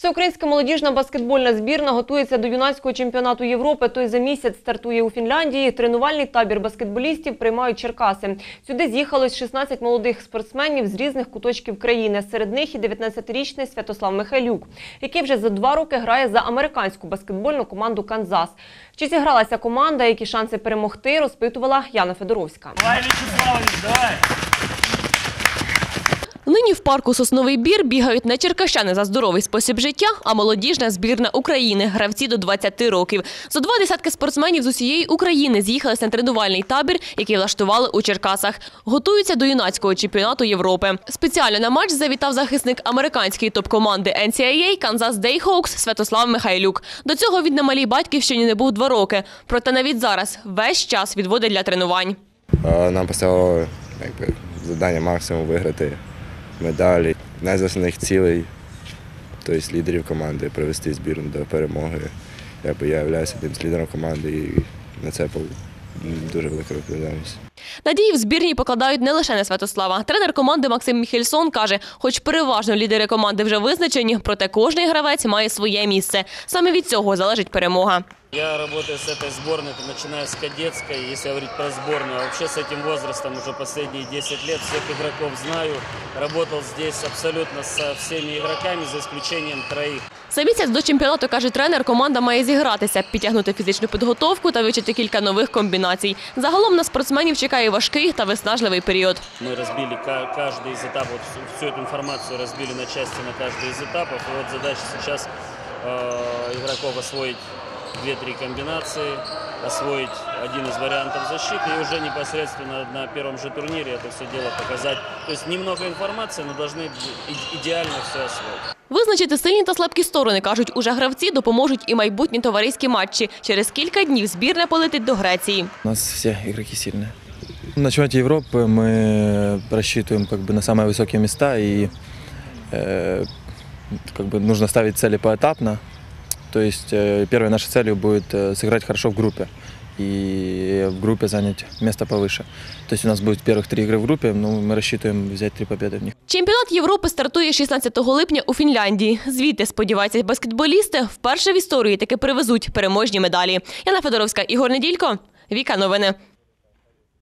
Всеукраїнська молодіжна баскетбольна збірна готується до юнацького чемпіонату Європи. Той за місяць стартує у Фінляндії. Тренувальний табір баскетболістів приймають Черкаси. Сюди з'їхалось 16 молодих спортсменів з різних куточків країни. Серед них і 19-річний Святослав Михайлюк, який вже за 2 роки грає за американську баскетбольну команду «Канзас». Чи зігралася команда, які шанси перемогти, розпитувала Яна Федоровська. Давай, Вячеславович, давай! Нині в парку «Сосновий Бір» бігають не черкащани за здоровий спосіб життя, а молодіжна збірна України – гравці до 20 років. Зо 2 десятки спортсменів з усієї України з'їхалися на тренувальний табір, який влаштували у Черкасах. Готуються до юнацького чемпіонату Європи. Спеціально на матч завітав захисник американської топ-команди NCAA Kansas Jayhawks Святослав Михайлюк. До цього він на малій батьківщині не був 2 роки. Проте навіть зараз весь час відводить для тренувань. Нам поставило завдання максимум виграти медалі. Одна з основних цілей, тобто лідерів команди, привести збірну до перемоги. Я являюся одним з лідерів команди і на це дуже велика відповідальність. Надії в збірні покладають не лише на Святослава. Тренер команди Максим Міхельсон каже, хоч переважно лідери команди вже визначені, проте кожний гравець має своє місце. Саме від цього залежить перемога. Я работаю с этой сборной, начиная с кадетской, если говорить про сборную. А вообще с этим возрастом уже последние 10 лет всех игроков знаю. Работал здесь абсолютно со всеми игроками, за исключением 3. За місяць до чемпіонату, каже тренер, команда має зігратися, підтягнути фізичну підготовку та вивчити кілька нових комбінацій. Загалом на спортсменів чекає важкий та виснажливий період. Мы разбили каждый из этапов, всю эту информацию разбили на части на каждый из этапов. И вот задача сейчас игроков освоить 2-3 комбинации, освоить один из вариантов защиты и уже непосредственно на первом же турнире это все дело показать. То есть немного информации, но должны идеально все освоить. Визначити сильні та слабкі сторони, кажуть, уже гравці допоможуть і майбутні товариські матчі. Через кілька днів збірна полетить до Греції. У нас все игроки сильные. На чемпионате Европы мы рассчитываем на самые высокие места и нужно ставить цели поэтапно. То есть первой нашей целью будет сыграть хорошо в группе и в группе занять место повыше. То есть у нас будет первых 3 игры в группе, но мы рассчитываем взять 3 победы в них. Чемпіонат Європи стартує 16 липня у Фінляндії. Звідти, сподіваються баскетболісти, вперше в історії таки привезуть переможні медалі. Яна Федоровська, Ігор Неділько, Віка Новини.